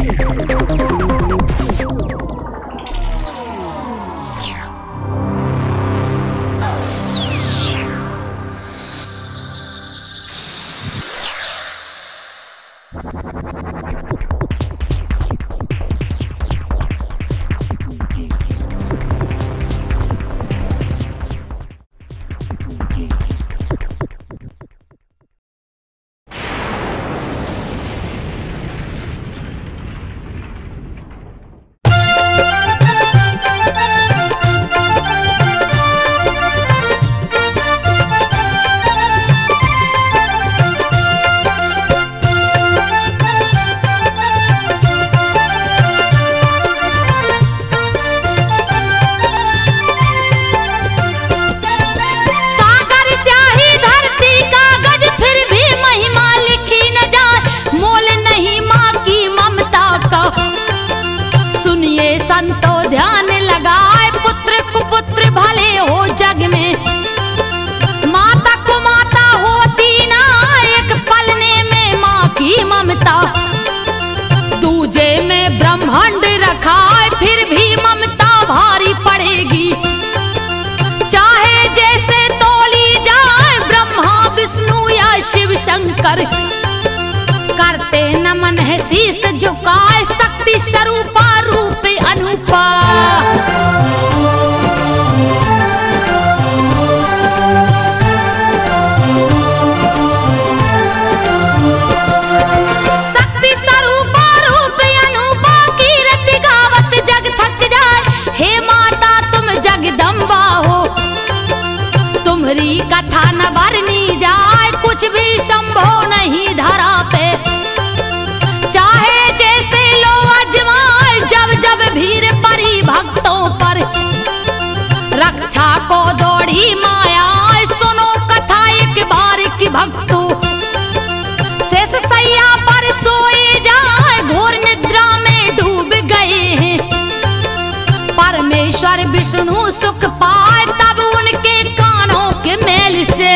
करते नमन है शीस झुकाए शक्ति स्वरूपा रूप अनूपा। शक्ति स्वरूपा रूप अनूपा कीर्ति गावत जग थक जाए। हे माता तुम जगदम्बा हो तुम्हारी कथा न भरनी जाए। कुछ भी संभव नहीं धरा पे चाहे जैसे लो अजमाए। जब जब भीड़ पड़ी भक्तों पर रक्षा को दौड़ी माया। सुनो कथा एक बार की भक्तों शेष सैया पर सोए जाए। घोर निद्रा में डूब गए हैं परमेश्वर विष्णु सुख पाए। तब उनके कानों के मेल से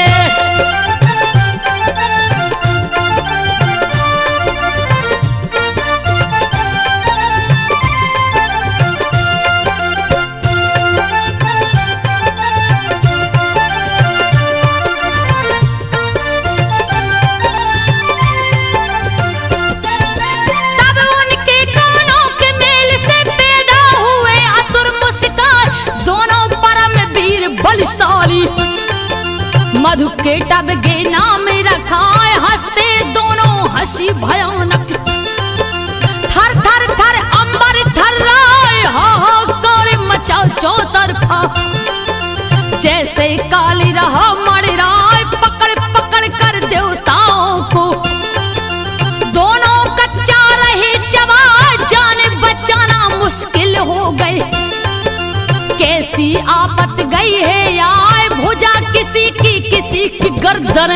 मधु के टब के नाम रखा हंसते दोनों हंसी भयानक। थर थर थर अंबर थर्राए हाहाकार मचा चौतरफा। जैसे काली रहा मर राय पकड़ पकड़ कर देवताओं को। दोनों कच्चा रहे चबा जाने बचाना मुश्किल हो गए। कैसी आफत गई है यार भुजा किसी की गर्दन।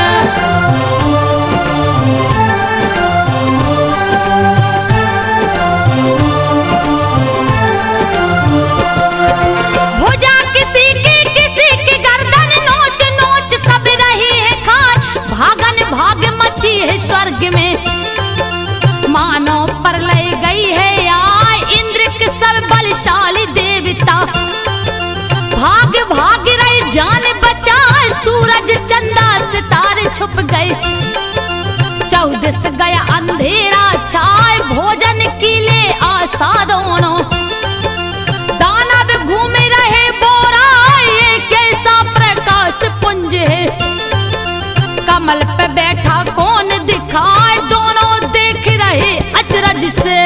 भुजा किसी की गर्दन नोच नोच सब रही है खार। भागन भाग मची है स्वर्ग में मानो पर ले गई है यार। इंद्र के सब बलशाली देवता भाग भाग रही जान बचाए। सूरज चंदा सितारे छुप गए चौदिस गया अंधेरा छाए। भोजन की ले आशा दोनों दानव घूम रहे बोरा। ये कैसा प्रकाश पुंज है कमल पे बैठा कौन दिखाए। दोनों देख रहे अचरज से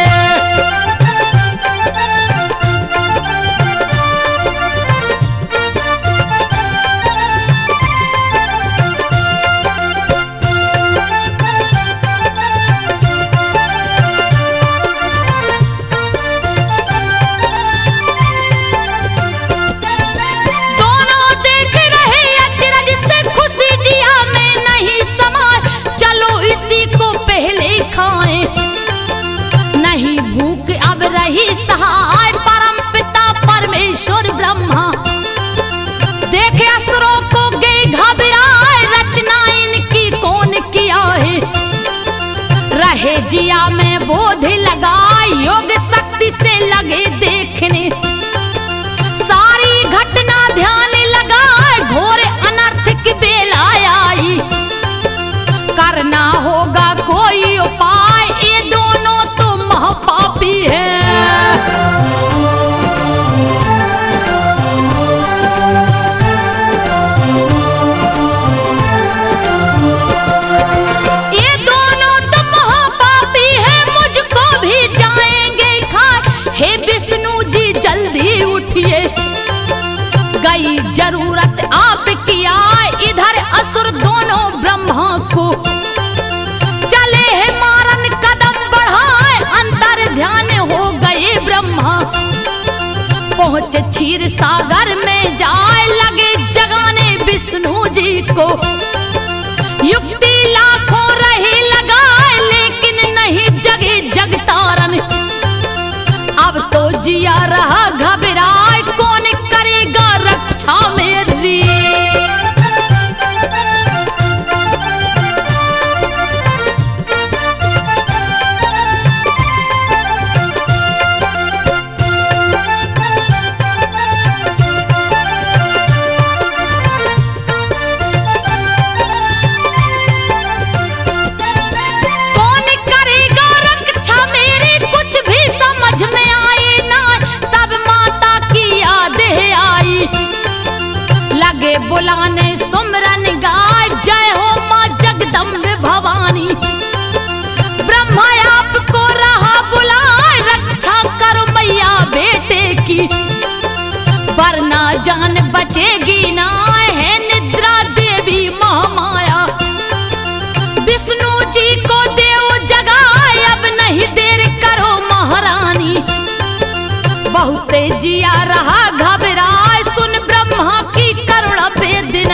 सहाय। परम पिता परमेश्वर ब्रह्मा देखे असुरों को गए घबराए। रचना इनकी कौन किया है रहे जिया में बोध लगा। क्षीर सागर में जाए लगे जगाने विष्णु जी को। युक्ति लाखों रही लगाए लेकिन नहीं जगे जगतारन। अब तो जिया रहा घबराए कौन करेगा रक्षा मेरी। बुलाने सुमरन गाय जय हो माँ जगदम्बे भवानी। ब्रह्मा आपको रहा बुलाए रक्षा करो मैया बेटे की। वरना जान बचेगी ना है निद्रा देवी महामाया। विष्णु जी को देव जगाए अब नहीं देर करो महारानी। बहुते जिया रहा घबराए सुन ब्रह्मा की करुणा वेदना।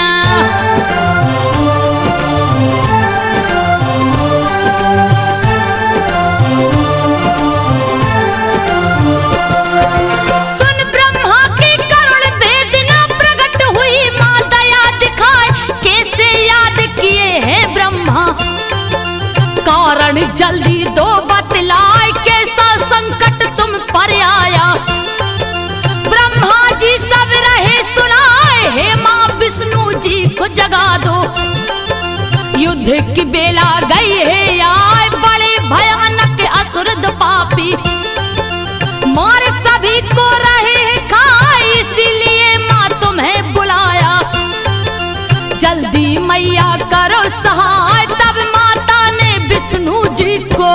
सुन ब्रह्मा की करुण वेदना प्रकट हुई मां दया दिखाए कैसे याद किए हैं ब्रह्मा। कारण जल्दी दो बतलाए कैसा संकट तुम पर आया। ब्रह्मा जी सब रहे सुनाए हे मां विष्णु जी को जगा दो। युद्ध की बेला गई है आए बड़े भयानक असुर पापी। मार सभी को रहे खाए इसीलिए मां तुम्हें बुलाया। जल्दी मैया करो सहाय तब माता ने विष्णु जी को।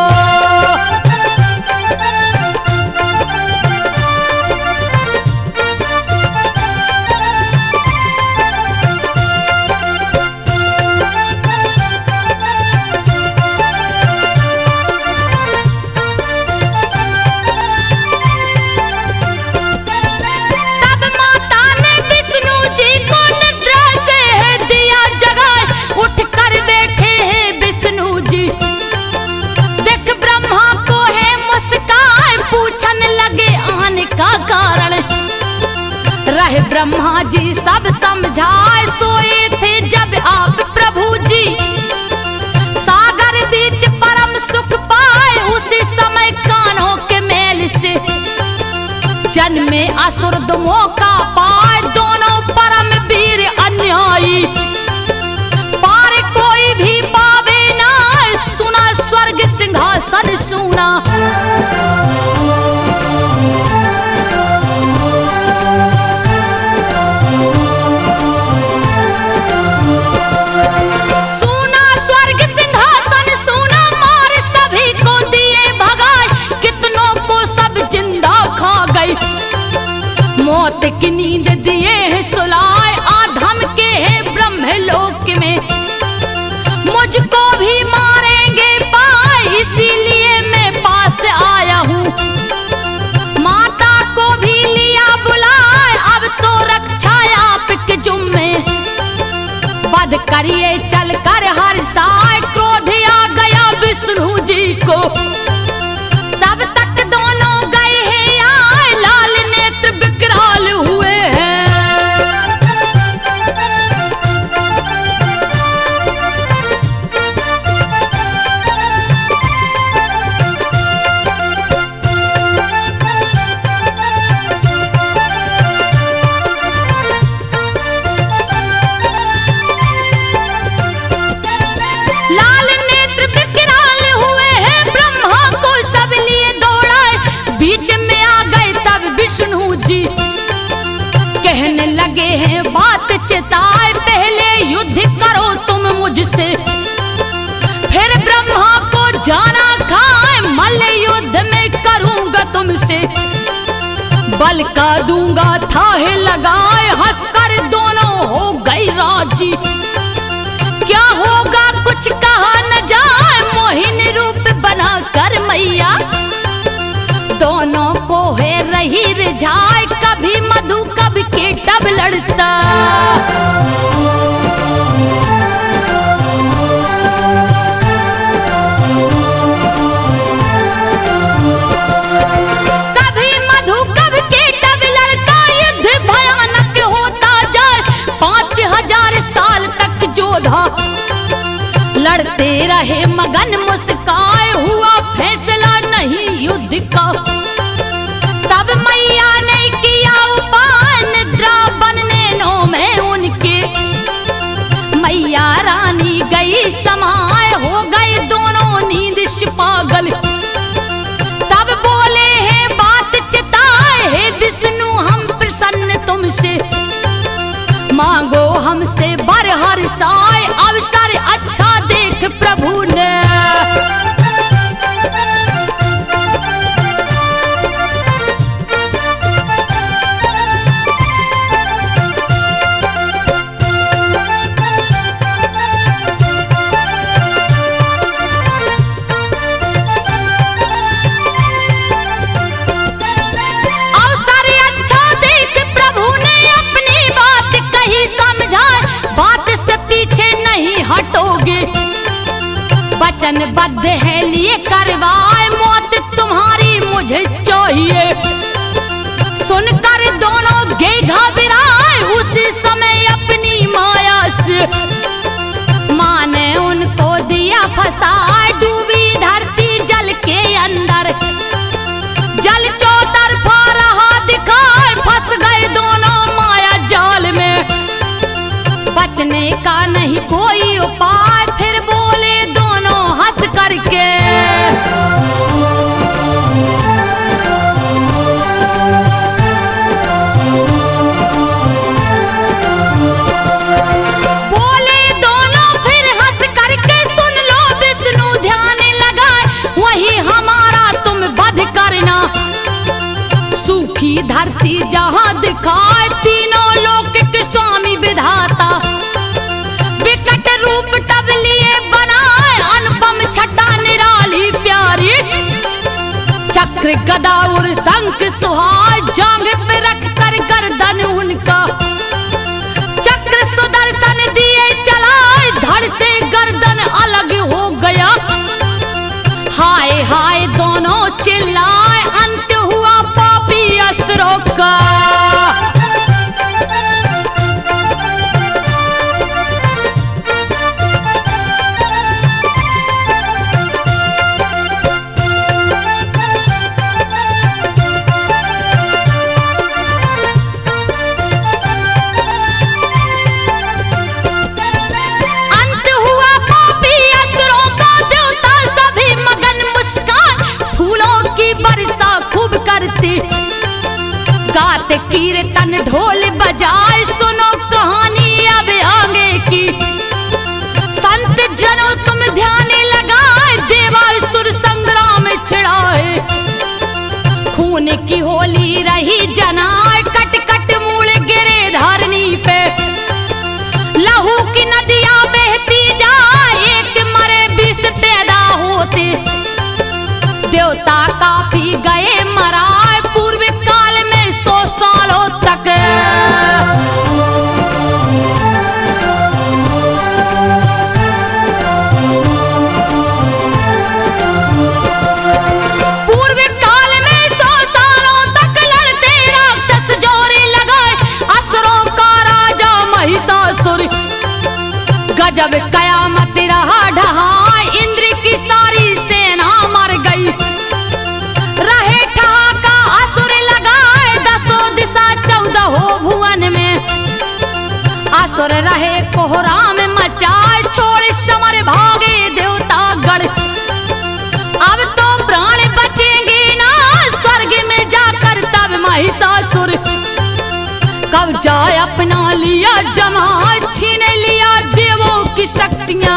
ब्रह्मा जी सब समझाए सोए थे जब आप प्रभु जी। सागर बीच परम सुख पाए उसी समय कानों के मेल से। जन्मे असुर दो मौका पाए दोनों परम वीर अन्यायी। पार कोई भी पावे ना सुना स्वर्ग सिंहासन सुना। मौत की नींद दिए हैं सुलाए आधम के हैं ब्रह्मलोक में। मुझको भी मारेंगे पाए इसीलिए मैं पास आया हूँ। माता को भी लिया बुलाए अब तो रक्षा आपके जुम्मे। वध करिए चल कर हर साय क्रोध आ गया विष्णु जी को। तब तक दोनों गए हैं आए लाल नेत्र विकराल हुए हैं। लाल नेत्र विकराल हुए हैं ब्रह्मा को सब लिए दौड़ाए। बीच में आ गए तब विष्णु जी कहने लगे हैं बात चेताए। पहले युद्ध करो तुम मुझसे फिर ब्रह्मा को जाना खाए। मल्ल युद्ध में करूंगा तुमसे बल का दूंगा थाहे लगाए। हंसकर दोनों हो गई राजी। क्या होगा कुछ कहा न जाए मोहिनी रूप बना कर मैया। दोनों को है रही रिझाए कभी मधु लड़ता। कभी मधु कभी केटव लड़ता, युद्ध भयानक होता जाए। 5000 साल तक जोधा लड़ते रहे मगन मुस्काए, हुआ फैसला नहीं युद्ध का। तब मैया ने किया उपाय, निद्रा बनने नो में उनके। मैया रानी गई समाए, हो गए दोनों नींद से पागल। तब बोले हैं बात चिताए, हे विष्णु हम प्रसन्न तुमसे। मांगो हमसे बर हर्षाए, अवसर अच्छा देख प्रभु ने। वचनबद्ध है लिए करवाए, मौत तुम्हारी मुझे चाहिए। सुनकर दोनों गे घबराए, उसी समय अपनी माया से। माँ ने उनको दिया फंसाए, डूबी धरती जल के अंदर। जल चौतरफा रहा दिखाए, फंस गए दोनों माया जाल में। बचने का नहीं कोई उपाय, फिर बोले दोनों हंस करके। बोले दोनों फिर हंस करके, सुन लो विष्णु ध्यान लगाए, वही हमारा तुम वध करना। सूखी धरती जहां दिखाए, तीनों लोक के स्वामी विधाता। विकट रूप तब लिए बनाए, अनुपम छटा निराली प्यारी। चक्र गदा और शंख सुहाए, जांघ पे रख कर गर्दन उनका। चक्र सुदर्शन दिए चलाए, धड़ से गर्दन अलग हो गया। हाय हाय दोनों चिल्लाए, अंत हुआ पापी असुरों का। गाते कीर्तन ढोल बजाए, सुनो कहानी अब आगे की। संत जनों तुम ध्यान लगाए, देवासुर संग्राम छिड़ाए। खून की होली रही जनाए, कट कट मूल गिरे धरनी पे। लहू की नदियां बहती जाए, एक मरे 20 पैदा होते। देवता काफी गए मराए, पूर्व काल में 100 सालों तक। पूर्व काल में 100 सालों तक लड़ते राक्षस जोरे लगाए, असुरों का राजा महिषासुर। गजब कयामत रहा ढहाए, इंद्र की सारी सेना मर गई। रहे ठहाका असुर लगाए, 10 दिशा 14 भुवन में। असुर रहे कोहराम मचाए, छोड़ समर भागे देवता गण। अब तो प्राण बचेंगे ना, स्वर्ग में जाकर तब महिषासुर। कब्जा अपना लिया जमा, छीन लिया देवों की शक्तियां।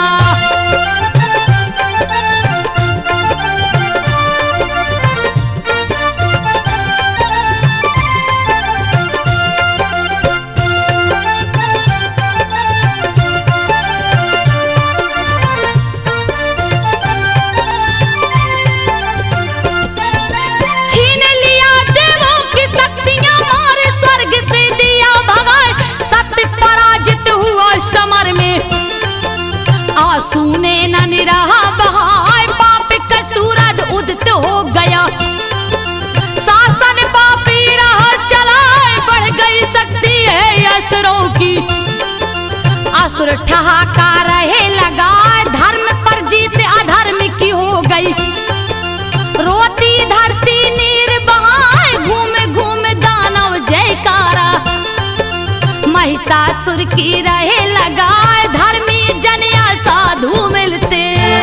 असुर ठहाका रहे लगा, धर्म पर जीत अधर्म की हो गई। रोती धरती नीर बहाए, घूमे घूमे दानव जयकारा। महिषासुर की रहे लगा, धर्मी जन या साधु मिलते।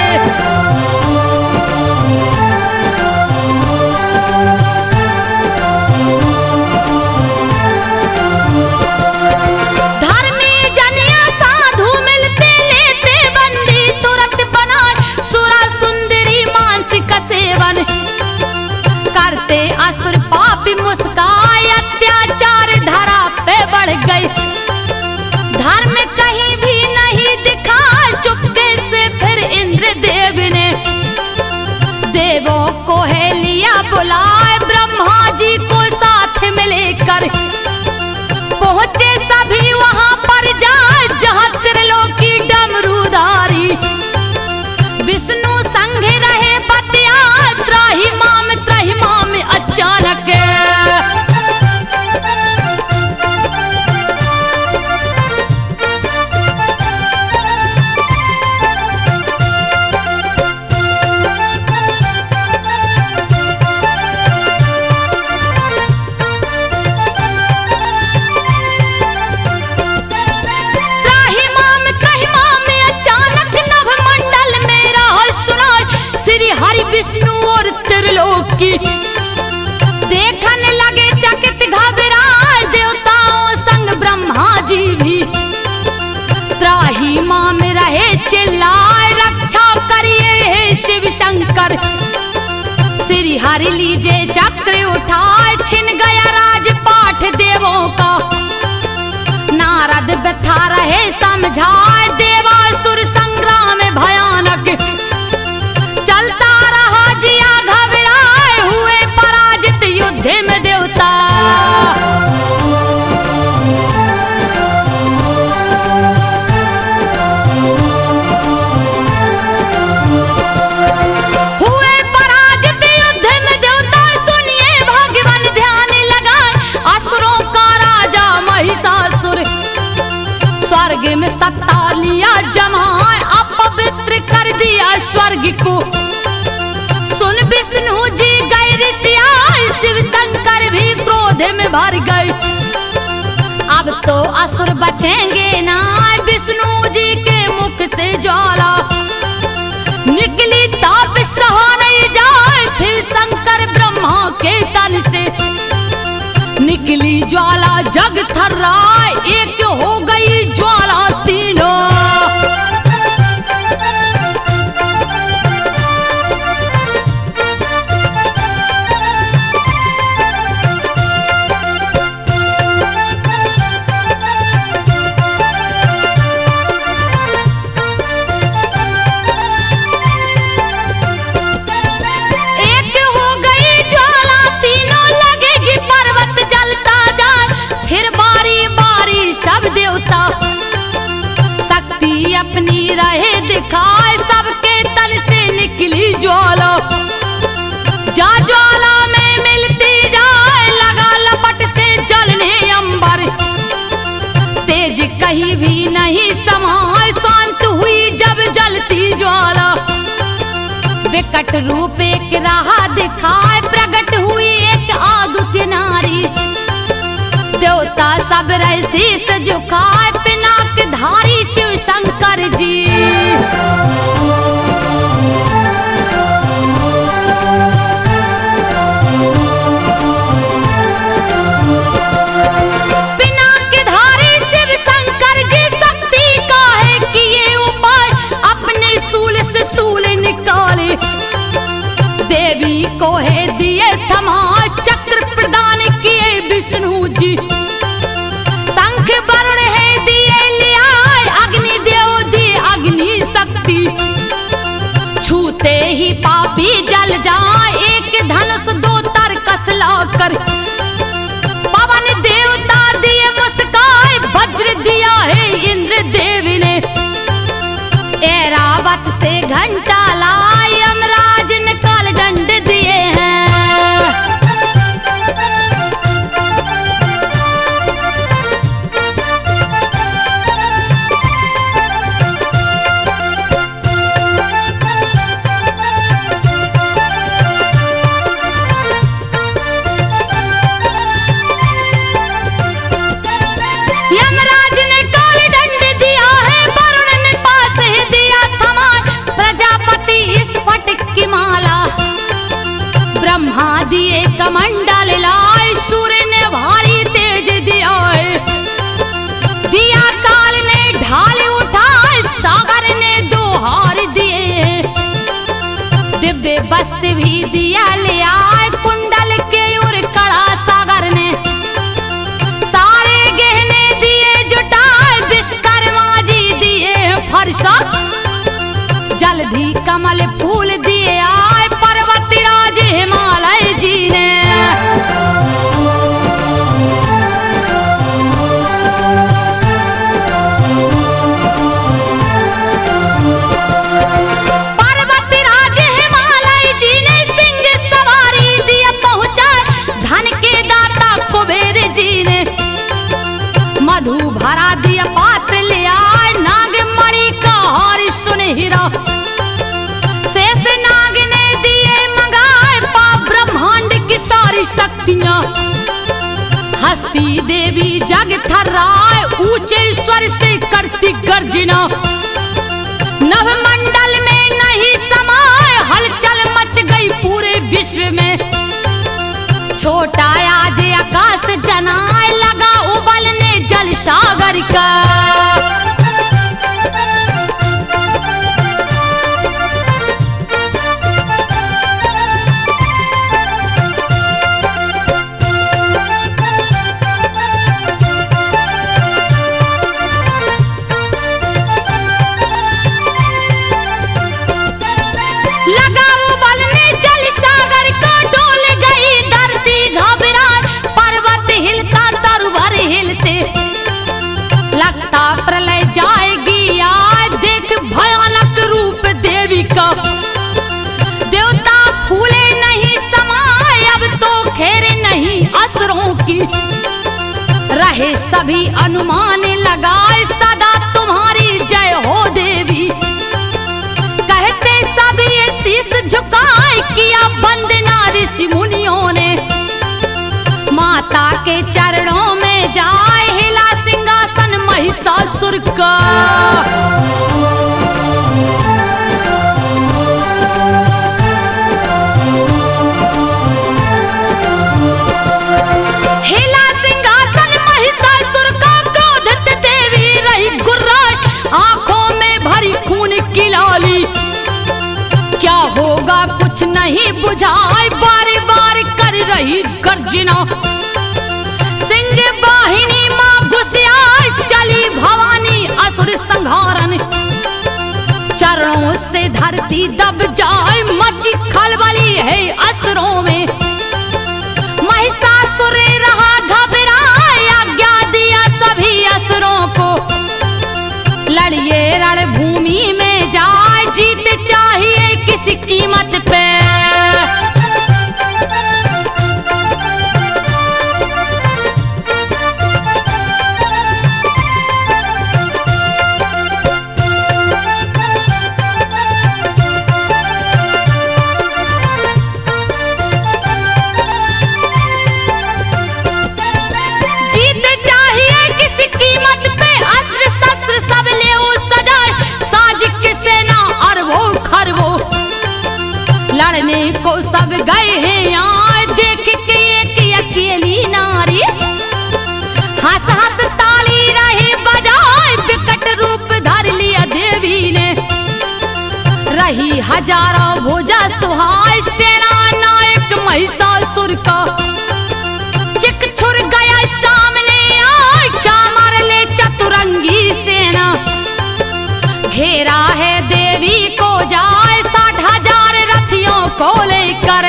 असुर पापी मुस्काए, अत्याचार धरा पे बढ़ गए। धर्म कहीं भी नहीं दिखा, चुपके से फिर इंद्र देव ने देवों को है लिया बुलाए। ब्रह्मा जी को साथ में लेकर पहुंचे सभी वहां पर जाए, जहां त्रिलोकी डमरूधारी विष्णु संग रहे बतिया। त्राहिमाम अचानक नभमंडल में रहस्य श्री हरि विष्णु और त्रिलोकी देखने लगे चकित घबराए। देवताओं संग ब्रह्मा जी भी त्राहिमाम में रहे चिल्लाए, रक्षा करिए हे शिव शंकर। श्री हरि लीजे चक्र उठाए, छिन गया राजपाठ देवों का। नारद व्यथा रहे समझाए, देवासुर संग्राम भयानक चलता रहा जिया घबराए। हुए पराजित युद्ध में देवता, हुए पराजित युद्ध में देवता। सुनिए भगवान ध्यान लगाए, असुरों का राजा महिषासुर स्वर्ग में सत्ता लिया जमाए। अपवित्र कर दिया स्वर्ग को, सुन विष्णु जी गए ऋषियाए। शिव शंकर भी क्रोध में भर गए, अब तो असुर बचेंगे ना। विष्णु जी के मुख से ज्वाला निकली, ताप सहा नहीं जाए। फिर शंकर ब्रह्मा के तन से निकली ज्वाला, जग थर्राए। एक हो गई ज्वाला तीनों। शक्ति अपनी रहे दिखाए, सबके तन से निकली ज्वाला। जा ज्वाला में मिलती जाए, लगा लपट से जलने अंबर। तेज कहीं भी नहीं समाए, शांत हुई जब जलती ज्वाला। विकट रूप एक राह दिखाए, प्रकट हुई एक आदित्य नारी। देवता सब रहे शीस झुकाए, पिनाक धारी शिव शंकर जी। पिनाक धारी शिव शंकर जी, शक्ति का है किए उपाय। अपने सूल से सूल निकाले, देवी को है दिए थमा। चक्र प्रदान किए विष्णु जी, शंख वरुण है दिए लिया। अग्नि देव दिए अग्नि शक्ति, छूते ही पापी जल जाए। एक धनुष दो तरकस लाकर, पवन देवता दिए मुस्काए। वज्र दिया है इंद्र देव ने, ऐरावत से घंटा लाए। यमराज ने काल दंड दिए हैं। ब्रह्मा दिए कमंडल लाए, सूर्य ने भारी तेज दिया, दिया काल ने ढाल उठाए, सागर ने दो हार दिए, दिव्य वस्त्र भी दिया ले आए, कुंडल के और कड़ा सागर ने, सारे गहने दिए जुटाए, विश्वकर्मा जी दिए फरसा, जल्दी कमल फूल दिए आए, पर्वत राज हिमालय जी ने। पर्वत राज हिमालय जी ने सिंह सवारी दिए पहुंचाए, धन के दाता कुबेर जी ने, मधु भरा दिया पात्र ले आए, नागमणि का हार सुनहरा, शेष नाग ने दिए मंगाए, ब्रह्मांड की सारी शक्तियां, हस्ती देवी जग थर्राए, ऊंचे स्वर से करती गर्जना, नवमंडल में नहीं समाए, हलचल मच गई पूरे विश्व में, छोटा आज आकाश जनाए, लगा उबलने जल सागर का। प्रलय जाएगी आज, देख भयानक रूप देवी का, देवता फूले नहीं समाए, अब तो खेर नहीं असुरों की, रहे सभी अनुमान लगाए, सदा तुम्हारी जय हो देवी, कहते सभी शीश झुकाए, किया वंदना ऋषि मुनियों ने, माता के चरणों में जाए, हिला सिंहासन महिषासुर का। हिला सिंहासन महिषासुर का, क्रोधित देवी रही गुर्राए, आंखों में भरी खून की लाली, क्या होगा कुछ नहीं बुझाए, बार बार कर रही गर्जना, सिंह वाहिनी मां घुसियाई, चली भवानी असुर संहारन, चरणों से धरती दब जाए, मची खलबली है असुरों में, महिषासुर रहा घबराए, आज्ञा दिया सभी असुरों को, लड़िए रणभूमि में जाए, जीत चाहिए किसी कीमत पे। लड़ने को सब गए हैं यहाँ, देख के एक अकेली नारी, हंस हंस ताली रही बजाए, विकट रूप धर लिया देवी ने, रही हजारों भुजा सुहाए, सेना नायक महिषासुर का, चिक छुर गया सामने आए, चामर ले चतुरंगी सेना, घेरा है देवी को जाए, 60,000 रथियों को लेकर,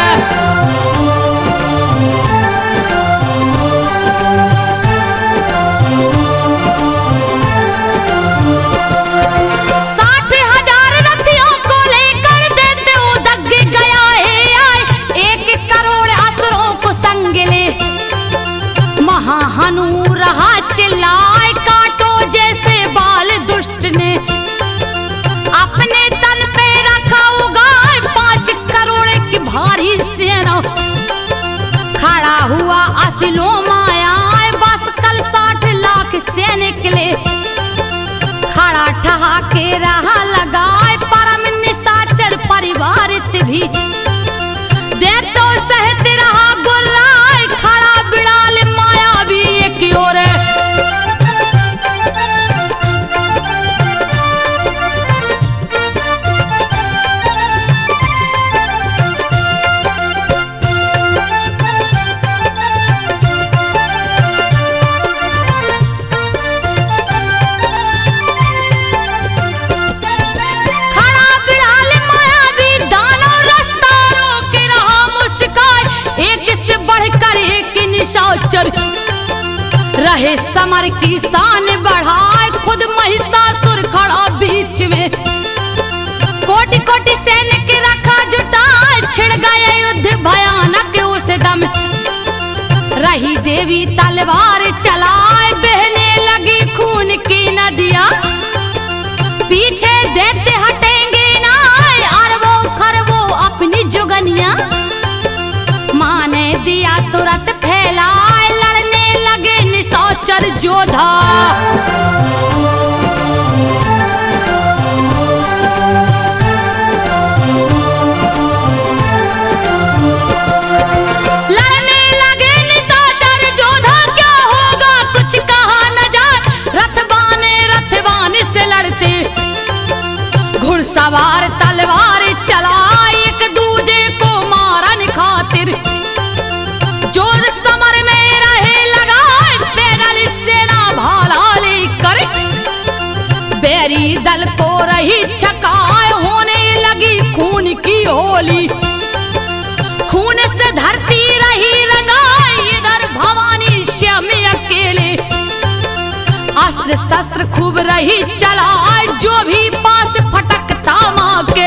हनु रहा चिल्लाए, काटो जैसे बाल दुष्ट ने, अपने तन पे रखा उगाए, 5 करोड़ की भारी सेना, खड़ा हुआ असिलो माया, बस कल 60 लाख सैनिक ले, खड़ा ठहाके रहा लगाए, परम निशाचर परिवारित भी, दे तो रहे समर की शान बढ़ाए, खुद महिषासुर खड़ा बीच में। कोटि कोटि सैनिक रखा जुटाए, छिड़ गया युद्ध भयानक उस दम। रही देवी तलवार चलाए, बहने लगी खून की नदियां। पीछे देते हटेंगे ना अरबों खरबों अपनी जुगनियां। माँ ने दिया तुरंत फैलाए, लड़ने लगे निशाचर योद्धा। लड़ने लगे निशाचर योद्धा, क्या होगा कुछ कहा न जाए। रथवान से लड़ते, घुड़सवार तलवार चलाए, एक दूजे को मारन खातिर। जोर समर में रहे लगाए, पैदल सेना भाला लेकर। बैरी दल को रही छकाए, होने लगी खून की होली। खून से धरती रही रंगाई, इधर भवानी श्याम अकेले। अस्त्र शस्त्र खूब रही चलाए, जो भी पास फटकता माँ के।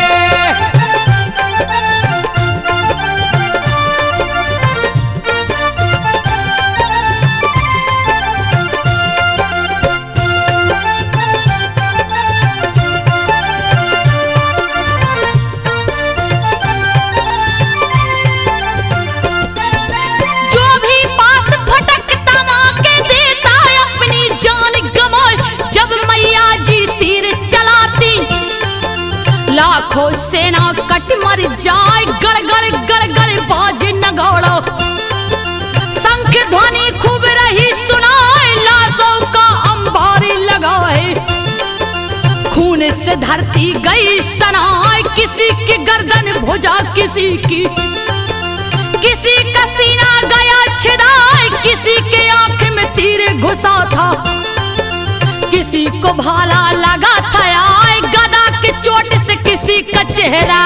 लाखों सेना कट मर जाए, गड़ बाज नगौड़ो। शंख ध्वनि खूब रही सुनाए, लाशों का अंबारी लगाए। खून से धरती गई सनाए, किसी की गर्दन भुजा किसी की। किसी का सीना गया छिदाए, किसी के आंख में तीर घुसा था। किसी को भाला लगा था आए, गदा की चोट से किसी का चेहरा।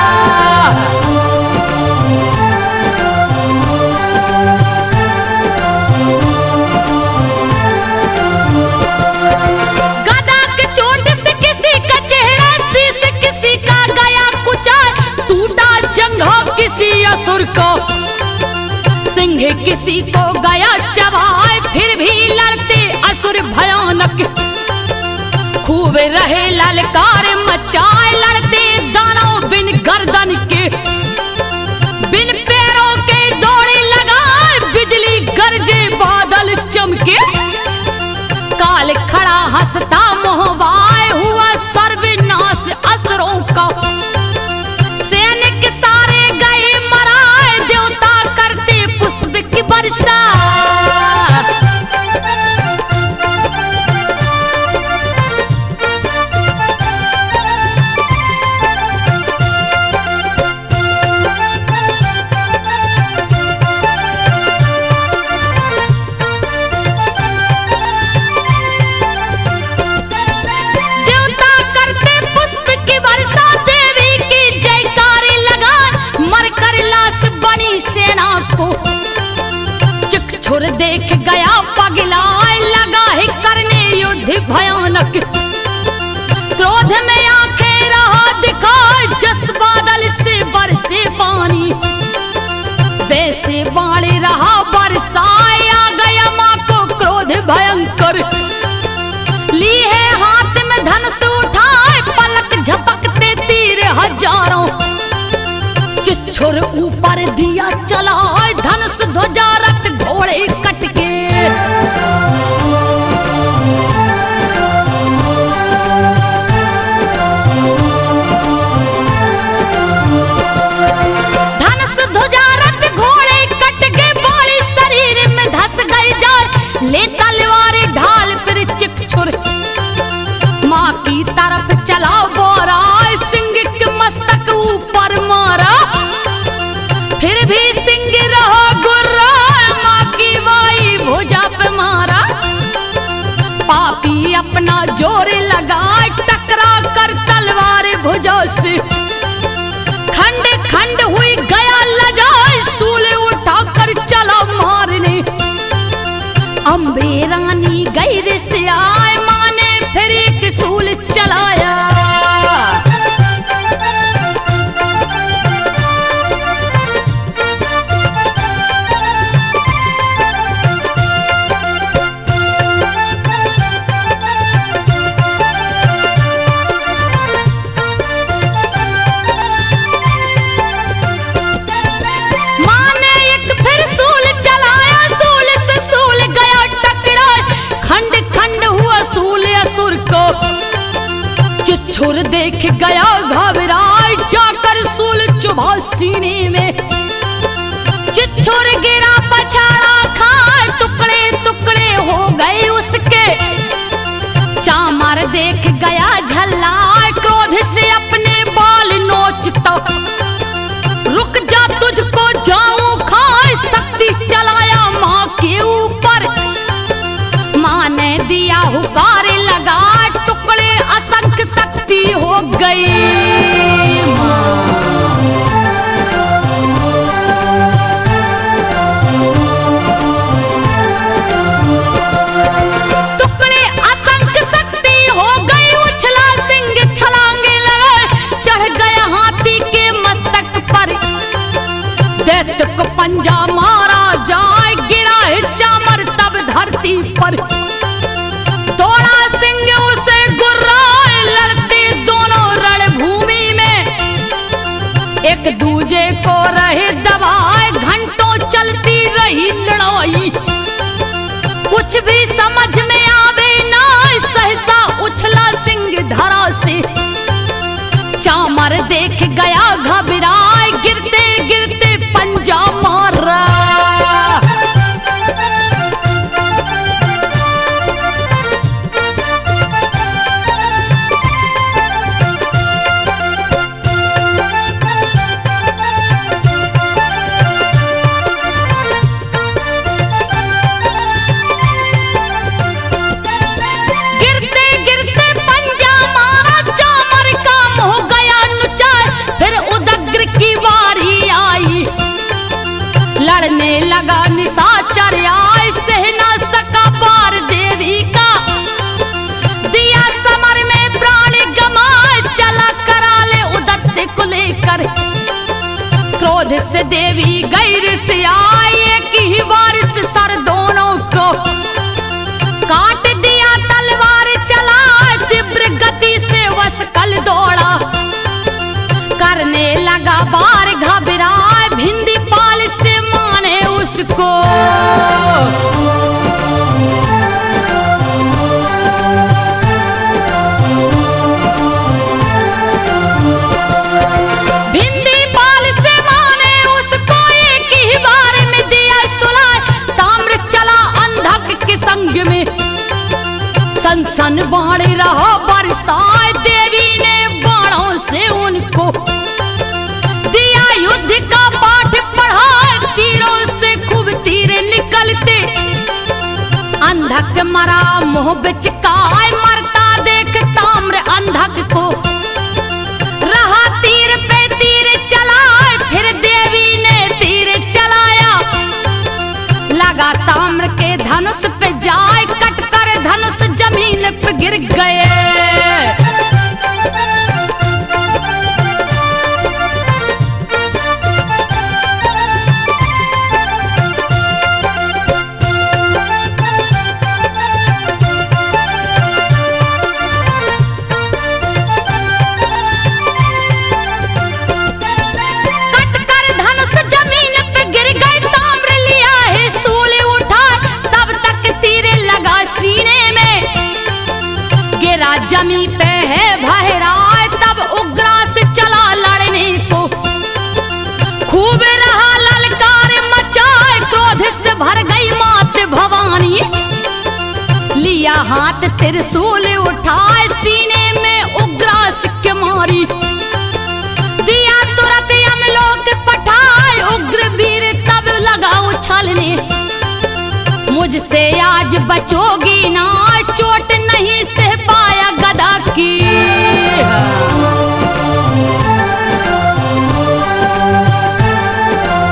गदा की चोट से किसी का चेहरा, शीश किसी का गया कुचल। टूटा जंघा किसी असुर को, सिंह किसी को गया चबाए। फिर भी लड़ते असुर भयानक, खूब रहे ललकार मचाए। लड़ते दानव बिन गर्दन के, बिन पैरों के दौड़े लगाए। बिजली गरजे बादल चमके, काल खड़ा हंसता मोहवाए। हुआ सर्वनाश असुरों का, सैनिक सारे गए मराए। देवता करते पुष्प की वर्षा, छुर देख गया पगलाए। लगा है करने युद्ध भयानक, क्रोध में आंखें रहा दिखाए। जस बादल से बरसे पानी, वैसे बाणे रहा बरसाए। आ गया माँ को क्रोध भयंकर, ली है हाथ में धनुष उठाए। पलक झपकते तीर हजारों, चिच्छुर ऊपर दिया चलाए। धनुष ध्वजा रथ घोड़े कटके, धनुष ध्वजा रथ घोड़े कटके। बॉडी शरीर में धस गई जाए, ले तलवार ढाल फिर चिच्छुर माँ की तरफ चला बोरा। सिंह के मस्तक ऊपर मारा, फिर भी सिंह रहा गुर्रा। माँ की वाई भुजा पे मारा, पापी अपना जोर लगा। टकरा कर तलवार भुजा से, खंड खंड हुई गया लजाए। सूल उठा कर चला मारने, अम्बे गई रिसियाए, माँ ने फिर एक सूल चलाया। छुर देख गया घबराए, जाकर सूल चुभा सीने में। चिच्छुर गिरा पछाड़ा खाए, टुकड़े टुकड़े हो गए उसके। चामर देख गया झल्लाए, क्रोध से अपने बाल नोचता। रुक जा तुझको जाऊं खाए, शक्ति चलाया माँ के ऊपर। माँ ने दिया हुकार लगा, टुकड़े असंख्य शक्ति हो गई। टुकड़े असंख्य शक्ति हो गई, उछला सिंह छलांगे लगाए, चढ़ गया हाथी के मस्तक पर। दैत्य को पंजा मारा जाए, गिरा है चामर तब धरती पर। दौड़ा सिंह उसे गुर्राए, लड़ते दोनों रणभूमि में। एक दूजे को रहे दबाए, घंटों चलती रही लड़ाई। कुछ भी समझ में आवे ना, सहसा उछला सिंह धरा से। चामर देख गया घबराए, गिरते गिरते पंजा मारा। लड़ने लगा निशाचर आए, सह ना सका पार देवी का। दिया समर में प्राण गमाए, चला कराले उदत्ते को लेकर। क्रोध से देवी गई रिसियाए, एक ही बार से सर दोनों को काट दिया। तलवार चला तीव्र गति से वशकल दौड़ा, करने लगा बार घबराए। भिंदी पाल से माने उसको, भिंदी पाल से माने उसको, एक ही बार में दिया सुलाए। ताम्र चला अंधक के संग में, सन बाण रहा बरसाए। देवी ने बाणों से उनको दिया युद्ध का पाठ पढ़ा, तीरों से खूब तीर निकलते। अंधक मरा मुंह बिचकाए, मरता देख ताम्र अंधक को। रहा तीर पे तीर चलाए, फिर देवी ने तीर चलाया। लगा ताम्र के धनुष पे जाए, कट कर धनुष जमीन पे गिर गए। जमी पे है भहराए, तब उग्रास चला लड़ने को। खूब रहा ललकार मचाए, क्रोध से भर गई मात भवानी। लिया हाथ त्रिशूल उठाए, सीने में उग्रास के मारी। दिया तुरंत यमलोक पठाए, उग्र वीर तब लगा उछलने। मुझसे आज बचोगी ना, चोट नहीं सह पाया गदा की।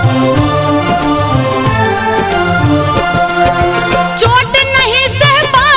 चोट नहीं सह पाया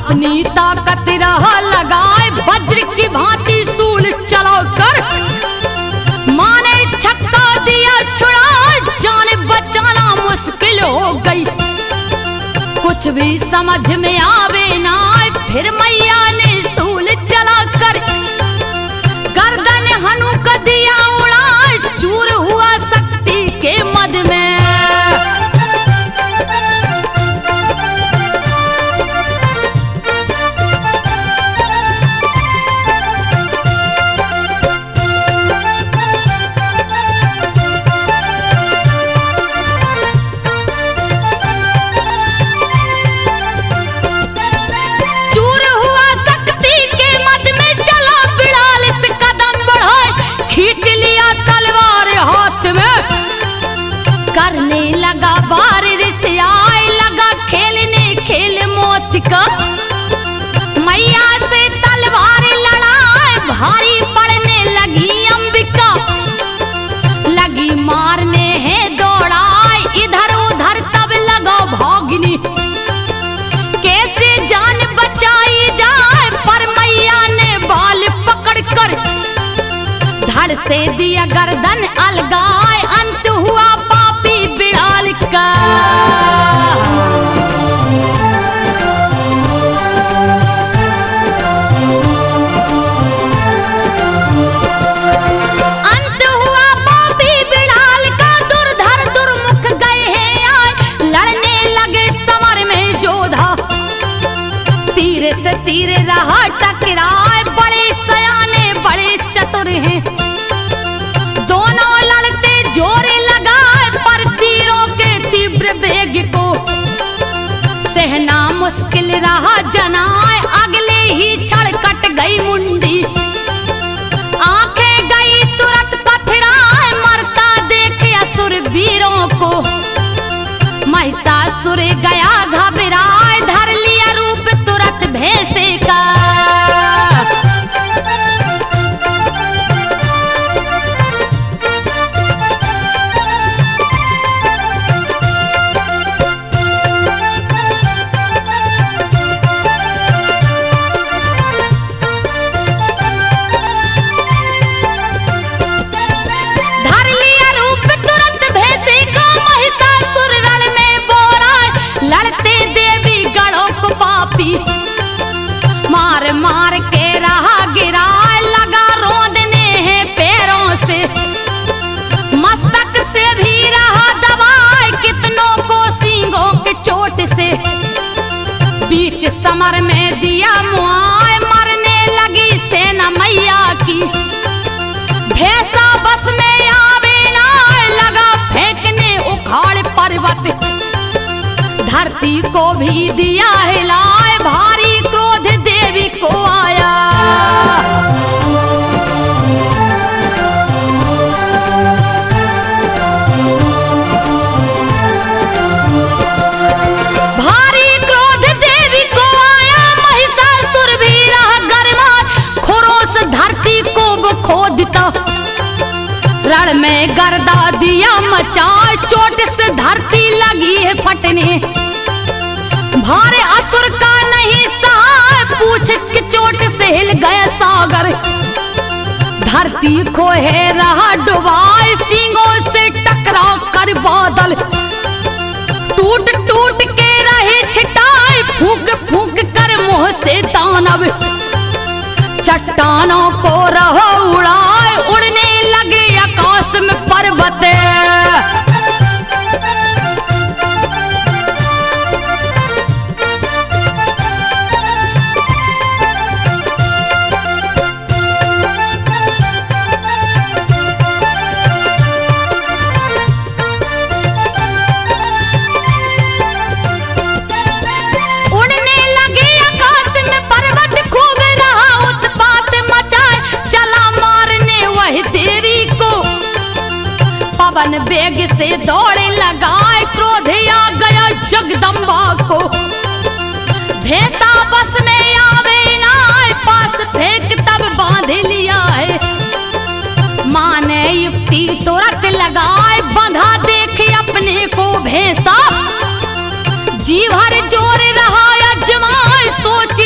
अपनी ताकत रहा लगाए वज्र की भांति सूल चलाओ कर माने छक्का दिया छुड़ा जान बचाना मुश्किल हो गई। कुछ भी समझ में आवे ना फिर मैया ने सूल चला कर गर्दन हनु का दिया उड़ा चूर हुआ शक्ति के मद में। करने लगा बार रिसाए लगा खेलने खेल मौत का मैया से तलवार लड़ाए भारी पड़ने लगी अंबिका लगी मारने है दौड़ाए इधर उधर तब लगा भागनी कैसे जान बचाई जाए पर मैया ने बाल पकड़ कर धड़ से दिया गर्दन अलगाए अंत हुआ बिड़ाल का। अंत हुआ पापी बिड़ाल का दुर्धर दुर्मुख गए हैं आए लड़ने लगे समर में जोधा तीर से तीर रहा टकराए बड़े सयाने बड़े चतुर हैं दोनों लड़ते जोरे लगाए पर तीरों के तीव्र वेग को सहना मुश्किल रहा जनाए अगले ही क्षण कट गई मुंडी आंखें गई तुरंत पथराए मरता देखे असुर वीरों को महिषासुर गया घबराए धर लिया रूप तुरंत भैंसे का। मार मार के रहा गिरा लगा रोंदने हैं पैरों से मस्तक से भी रहा दबाए कितनों को सींगों के चोट से बीच समर में दिया मुआए मरने लगी सेना मैया की भैंसा बस में आवे ना लगा फेंकने उखाड़ पर्वत धरती को भी दिया हिलाए भारी क्रोध देवी को आया। भारी क्रोध देवी को आया महिषासुर भी रहा गरमाए खुरों से धरती को वो खोदता रण में गर्दा दिया मचाए चोट से धरती लगी है फटने भारे असुर का नहीं सहा पूछ की चोट से हिल गया सागर धरती खोहे रहा डुबाए सींगों से टकराव कर बादल टूट टूट के रहे छिटाए फूंक फूंक कर मुंह से दानव चट्टानों को रहा उड़ाए उड़ने लगे आकाश में पर्वत पवन वेग से दौड़े लगाए क्रोध आ गया जगदम्बा को भैंसा बस में आवे ना पास फेंक तब बांध लिया है माँ ने युक्ति तुरंत लगाए बंधा देखे अपने को भैंसा जी भर जोर रहा अजमाए सोच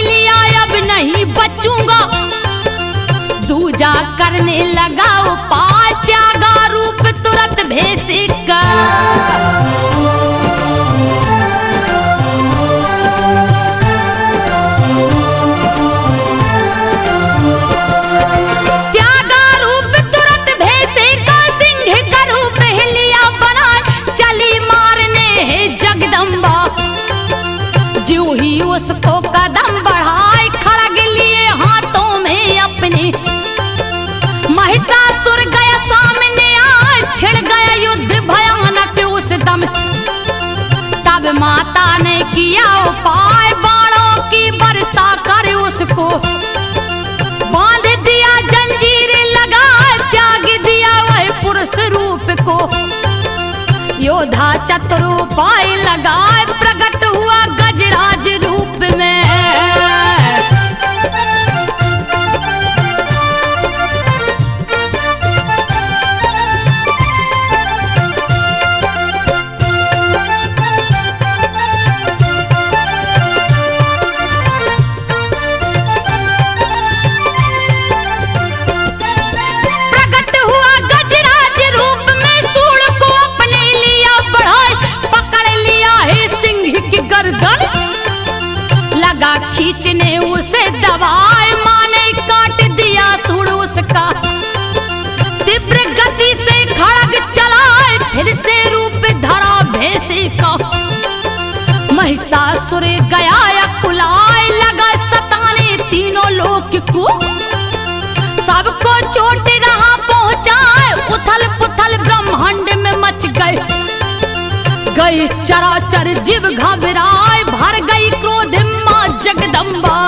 उसको कदम बढ़ाए खड़ग लिए हाथों में अपने, महिषासुर गया सामने आए, छिड़ गया युद्ध भयानक उस दम। तब माता ने किया उपाय, बाणों की वर्षा कर उसको बांध दिया, जंजीर लगा त्याग दिया वह पुरुष रूप को। योद्धा चतुर उपाय लगाए, प्रकट हुआ गजराज रूप में। प्रकट हुआ गजराज रूप में, सूंड को अपने लिया बढ़ाए, पकड़ लिया है सिंह की गर्दन, लगा खींचने उसे दबाए, माने काट दिया सूंड उसका। तीव्र गति से खड़ग चलाए, फिर से रूप धरा भैंसे का। महिषासुर गया अकुलाए, लगा सताने तीनों लोक को। सबको चोट रहा पहुंचाए, उथल पुथल ब्रह्मांड में मच गए। गई चराचर जीव घबराए, भर गई क्रोध मां जगदम्बा।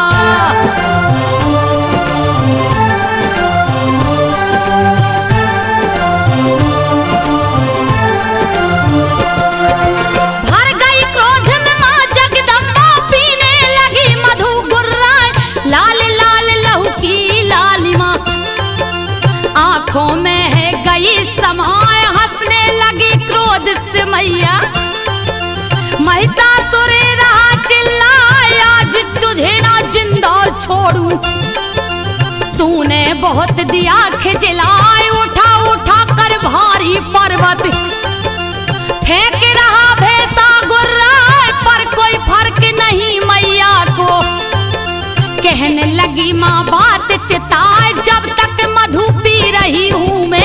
भर गई क्रोध में मां जगदम्बा, पीने लगी मधु गुर्राए, लाल लाल लहू की लालिमा आंखों में है गई समाए, हंसने लगी क्रोध से मैया। महिषासुर रहा चिल्लाए, आज तुझे ना जिंदा छोड़ूं, तूने बहुत दिया खिजलाए, उठा उठा कर भारी पर्वत। फेंक रहा भैंसा गुर्राए, पर कोई फर्क नहीं मैया को। कहने लगी माँ बात चिताए, जब तक मधु पी रही हूँ मैं।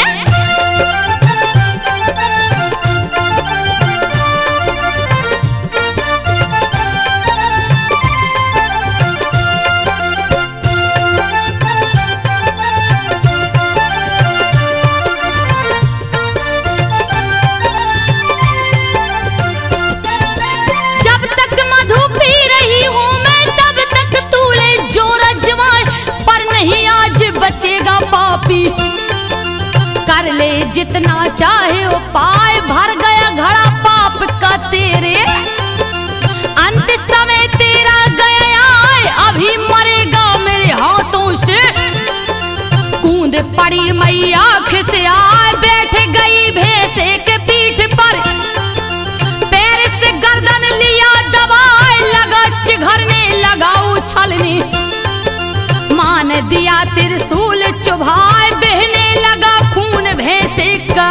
जब तक मधु पी रही हूँ मैं, तब तक तूले जोर अजमाए, पर नहीं आज बचेगा पापी। कर ले जितना चाहे उपाय, भर गया घड़ा पाप का तेरे। अंत समय तेरा गया आए, अभी मरेगा मेरे हाथों से। कूद पड़ी मैया खिसे आए, बैठ गई भैंसे के पीठ पर, पैर से गर्दन लिया दबाए, लगा चिघरने लगा उछलने। मान दिया त्रिशूल चुभाए, बहने लगा खून भैंसे का।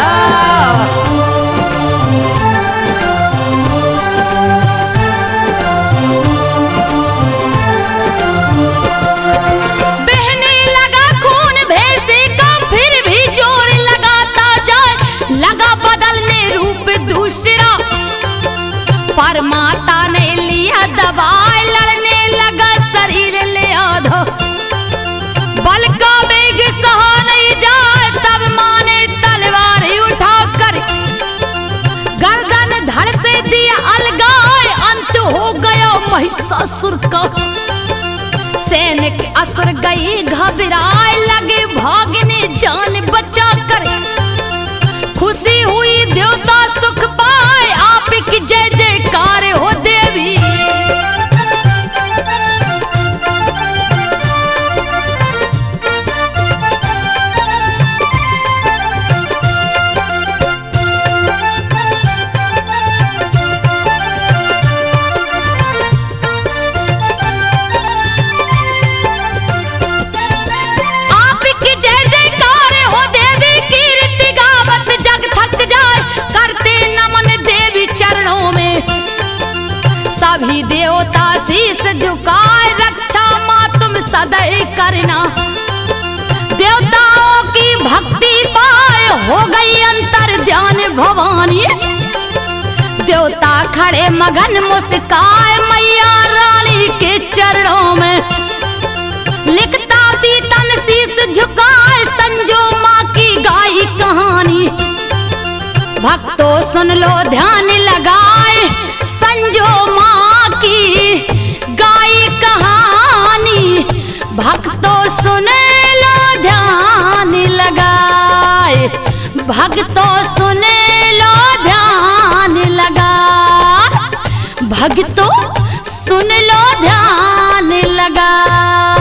बहने लगा खून भैंसे का, फिर भी जोर लगाता जाए, लगा बदलने रूप दूसरा। पर माता ने लिया दबाए, लड़ने लगा शरीर ले आधा। बल का वेग सहा नहीं जाए, तब माँ ने तलवार उठाकर गर्दन धड़ से दिया अलगाए। अंत हो गया महिषासुर का। सैनिक असुर गए घबराए, लगे भागने जान बचा कर। खुशी हुई देवता सुख पाए, आप की जय जयकार हो देवी। आपकी जय जयकार हो देवी, कीर्ति गावत जग थक जाए। करते सभी देवता शीस झुकाए, रक्षा माँ तुम सदैव करना। देवताओं की भक्ति पाए हो गई अंतर ध्यान भवानी। देवता खड़े मगन मुस्काए मैया रानी के चरणों में। लिखता बीतन शीस झुकाए संजो माँ की गाई कहानी। भक्तों सुन लो ध्यान लगाए संजो माँ की गाई कहानी। भक्तों सुन लो ध्यान लगाए, भक्तों सुन लो ध्यान लगा, भक्तों सुन लो ध्यान लगा।